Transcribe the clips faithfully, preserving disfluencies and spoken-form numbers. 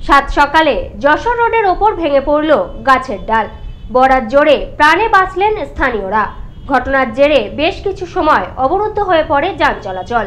সাত সকালে যশোর রোডের ওপর ভেঙে পড়ল গাছের ডাল। বরাত জোরে প্রাণে বাঁচলেন স্থানীয়রা। ঘটনার জেরে বেশ কিছু সময় অবরুদ্ধ হয়ে পড়ে যান চলাচল।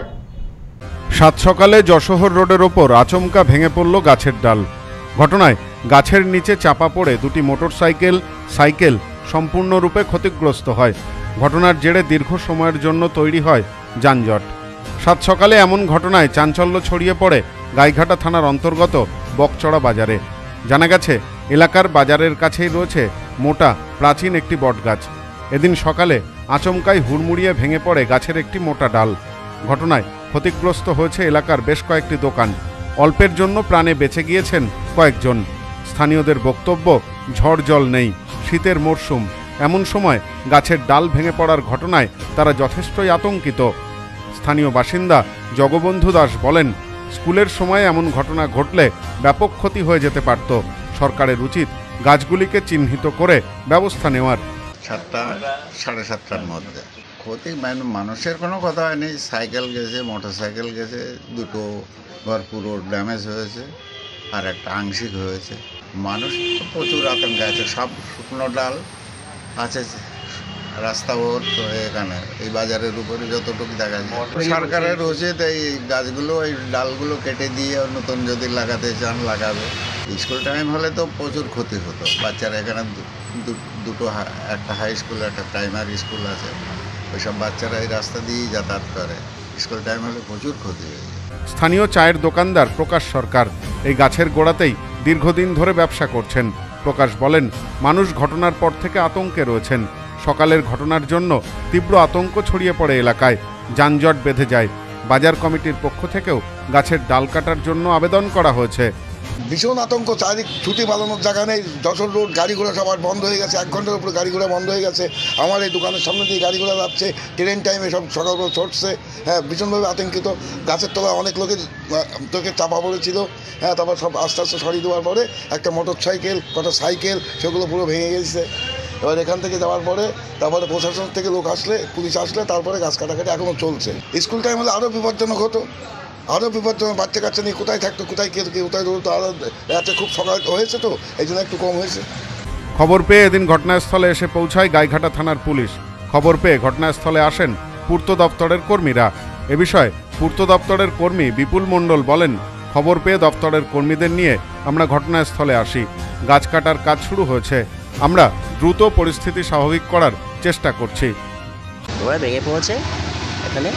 সাত সকালে যশোর রোডের ওপর আচমকা ভেঙে পড়ল গাছের ডাল। ঘটনায় গাছের নিচে চাপা পড়ে দুটি মোটরসাইকেল সাইকেল সম্পূর্ণরূপে ক্ষতিগ্রস্ত হয়। ঘটনার জেরে দীর্ঘ সময়ের জন্য তৈরি হয় যানজট। সাত সকালে এমন ঘটনায় চাঞ্চল্য ছড়িয়ে পড়ে গাইঘাটা থানার অন্তর্গত বকচড়া বাজারে। জানা গেছে, এলাকার বাজারের কাছেই রয়েছে মোটা প্রাচীন একটি বটগাছ। এদিন সকালে আচমকাই হুড়মুড়িয়ে ভেঙে পড়ে গাছের একটি মোটা ডাল। ঘটনায় ক্ষতিগ্রস্ত হয়েছে এলাকার বেশ কয়েকটি দোকান। অল্পের জন্য প্রাণে বেঁচে গিয়েছেন কয়েকজন। স্থানীয়দের বক্তব্য, ঝড় জল নেই, শীতের মরশুম, এমন সময় গাছের ডাল ভেঙে পড়ার ঘটনায় তারা যথেষ্টই আতঙ্কিত। স্থানীয় বাসিন্দা জগবন্ধু দাস বলেন, স্কুলের সময় এমন ঘটনা ঘটলে ব্যাপক ক্ষতি হয়ে যেতে পারত। সরকারের উচিত গাছগুলিকে চিহ্নিত করে ব্যবস্থা নেওয়ার। সাতটা সাড়ে সাতটার মধ্যে ক্ষতি মানে মানুষের কোনো কথা হয়নি। সাইকেল গেছে, মোটর সাইকেল গেছে, দুটো ঘর পুরো ড্যামেজ হয়েছে আর একটা আংশিক হয়েছে। মানুষ প্রচুর আতঙ্কে আছে। সব শুকনো ডাল আছে রাস্তা ওর তো এখানে এই বাজারের উপরে যতটুকু দেখা যায়। সরকারের উচিত এই গাছগুলো এই ডালগুলো কেটে দিয়ে নতুন যদি লাগাতে চান লাগাবে। স্কুল টাইম হলে তো প্রচুর ক্ষতি হতো। বাচ্চারা এখানে দুটো একটা হাই স্কুল একটা প্রাইমারি স্কুল আছে, ওইসব বাচ্চারা এই রাস্তা দিয়েই যাতায়াত করে। স্কুল টাইম হলে প্রচুর ক্ষতি হয়ে যায়। স্থানীয় চায়ের দোকানদার প্রকাশ সরকার এই গাছের গোড়াতেই দীর্ঘদিন ধরে ব্যবসা করছেন। প্রকাশ বলেন, মানুষ ঘটনার পর থেকে আতঙ্কে রয়েছেন। সকালের ঘটনার জন্য তীব্র আতঙ্ক ছড়িয়ে পড়ে এলাকায়, যানজট বেঁধে যায়। বাজার কমিটির পক্ষ থেকেও গাছের ডাল কাটার জন্য আবেদন করা হয়েছে। ভীষণ আতঙ্ক, চারিদিক ছুটি পালানোর জায়গা নেই। যশোর রোড গাড়ি ঘোড়া সবার বন্ধ হয়ে গেছে, এক ঘন্টার উপরে গাড়ি ঘোড়া বন্ধ হয়ে গেছে। আমার এই দোকানের সামনে দিয়ে গাড়ি ঘোড়া যাচ্ছে, ট্রেন টাইমে সব সকালবেলা ছুটছে। হ্যাঁ, ভীষণভাবে আতঙ্কিত। গাছের তলায় অনেক লোকের তোকে চাপা পড়েছিল। হ্যাঁ, তারপর সব আস্তে আস্তে সরিয়ে দেওয়ার পরে একটা মোটর সাইকেল কটা সাইকেল সেগুলো পুরো ভেঙে গেছে। এবার এখান থেকে যাওয়ার পরে তারপরে প্রশাসন থেকে লোক আসলে, পুলিশ আসলে, তারপরে গাছ কাটাকাটি এখনও চলছে। স্কুল টাইম হলে আরও বিপজ্জনক হতো, আরও বিপজ্জনক। বাচ্চা কাচ্চা নিয়ে কোথায় থাকতো, কোথায় কে কোথায় ধরতো, আরও রাতে খুব সকাল হয়েছে তো এই জন্য একটু কম হয়েছে। খবর পেয়ে এদিন ঘটনাস্থলে এসে পৌঁছায় গাইঘাটা থানার পুলিশ। খবর পেয়ে ঘটনাস্থলে আসেন পূর্ত দপ্তরের কর্মীরা। এ বিষয়ে পূর্ত দপ্তরের কর্মী বিপুল মণ্ডল বলেন, খবর পেয়ে দপ্তরের কর্মীদের নিয়ে আমরা ঘটনাস্থলে আসি। গাছ কাটার কাজ শুরু হয়েছে। আমরা দ্রুত পরিস্থিতি স্বাভাবিক করার চেষ্টা করছি। ওরা ভেঙে পড়েছে এখানে,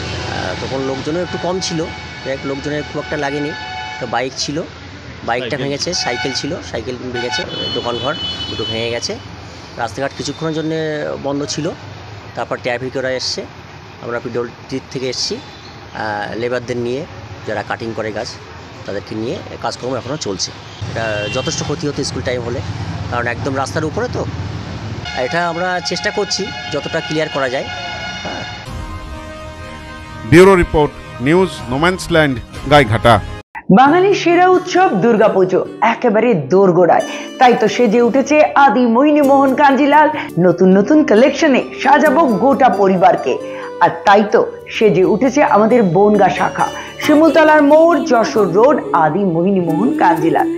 তখন লোকজনের একটু কম ছিল, এক লোকজনের খুব একটা লাগেনি। একটা বাইক ছিল, বাইকটা ভেঙেছে, সাইকেল ছিল, সাইকেল ভেঙেছে, দোকানঘর দুটো ভেঙে গেছে। রাস্তাঘাট কিছুক্ষণের জন্য বন্ধ ছিল, তারপর ট্রাফিকরা এসছে। আমরা পিডব্লিউডি থেকে এসেছি লেবারদের নিয়ে, যারা কাটিং করে গাছ, তাদেরকে নিয়ে কাজকর্ম এখনও চলছে। এটা যথেষ্ট ক্ষতি হতো স্কুল টাইম হলে, কারণ একদম রাস্তার উপরে তো। এটা আমরা চেষ্টা করছি যতটা ক্লিয়ার করা যায়। হ্যাঁ। Bureau report, news no man's land, Gaighata. বাঙালির সেরা উৎসব দুর্গাপুজো একেবারে দোরগোড়ায়, তাই তো সেজে উঠেছে আদি মোহিনী মোহন কাঞ্জিলাল। নতুন নতুন কালেকশনে সাজাবো গোটা পরিবারকে। আর তাই তো সেজে উঠেছে আমাদের বনগা শাখা, শিমুলতলার মোড়, যশোর রোড, আদি মোহিনী মোহন কাঞ্জিলাল।